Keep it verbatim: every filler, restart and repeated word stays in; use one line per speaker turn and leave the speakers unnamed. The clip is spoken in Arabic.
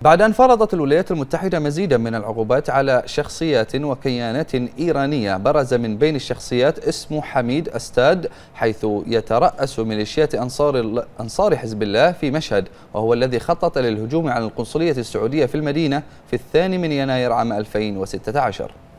بعد أن فرضت الولايات المتحدة مزيدا من العقوبات على شخصيات وكيانات إيرانية، برز من بين الشخصيات اسم حميد أستاد، حيث يترأس ميليشيات أنصار أنصار حزب الله في مشهد، وهو الذي خطط للهجوم على القنصلية السعودية في المدينة في الثاني من يناير عام ألفين وستة عشر.